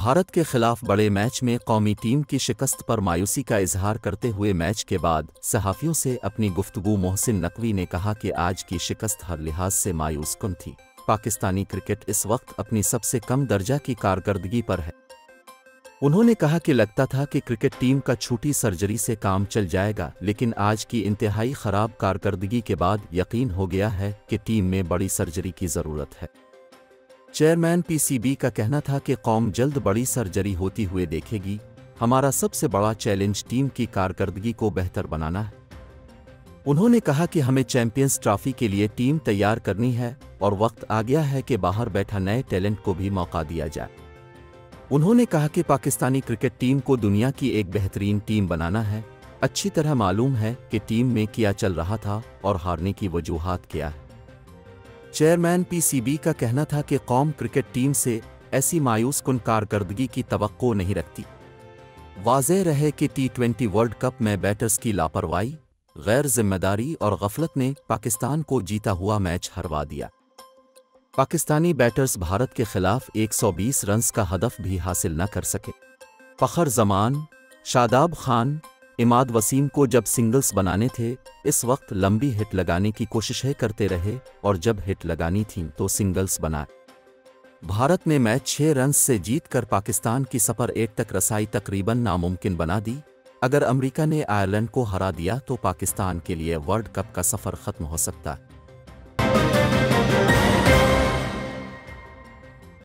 भारत के खिलाफ बड़े मैच में कौमी टीम की शिकस्त पर मायूसी का इजहार करते हुए मैच के बाद सहाफ़ियों से अपनी गुफ्तगू मोहसिन नकवी ने कहा कि आज की शिकस्त हर लिहाज से मायूस कुन थी। पाकिस्तानी क्रिकेट इस वक्त अपनी सबसे कम दर्जा की कारकर्दगी पर है। उन्होंने कहा कि लगता था कि क्रिकेट टीम का छोटी सर्जरी से काम चल जाएगा, लेकिन आज की इंतहाई ख़राब कारकर्दगी के बाद यकीन हो गया है कि टीम में बड़ी सर्जरी की ज़रूरत है। चेयरमैन पीसीबी का कहना था कि कौम जल्द बड़ी सर्जरी होती हुए देखेगी। हमारा सबसे बड़ा चैलेंज टीम की कारकर्दगी को बेहतर बनाना है। उन्होंने कहा कि हमें चैंपियंस ट्रॉफी के लिए टीम तैयार करनी है और वक्त आ गया है कि बाहर बैठा नए टैलेंट को भी मौका दिया जाए। उन्होंने कहा कि पाकिस्तानी क्रिकेट टीम को दुनिया की एक बेहतरीन टीम बनाना है। अच्छी तरह मालूम है कि टीम में क्या चल रहा था और हारने की वजूहात क्या है। चेयरमैन पीसीबी का कहना था कि कौम क्रिकेट टीम से ऐसी मायूस कुन कारकर्दगी की तवक्को नहीं रखती। वाज़ेह रहे कि T20 वर्ल्ड कप में बैटर्स की लापरवाही, गैर जिम्मेदारी और गफलत ने पाकिस्तान को जीता हुआ मैच हरवा दिया। पाकिस्तानी बैटर्स भारत के खिलाफ 120 रन्स का हदफ भी हासिल न कर सके। फ़खर जमान, शादाब खान, इमाद वसीम को जब सिंगल्स बनाने थे, इस वक्त लंबी हिट लगाने की कोशिशें करते रहे और जब हिट लगानी थी तो सिंगल्स बनाए। भारत ने मैच 6 रन्स से जीतकर पाकिस्तान की सफ़र 1 तक रसाई तकरीबन नामुमकिन बना दी। अगर अमेरिका ने आयरलैंड को हरा दिया तो पाकिस्तान के लिए वर्ल्ड कप का सफ़र ख़त्म हो सकता है।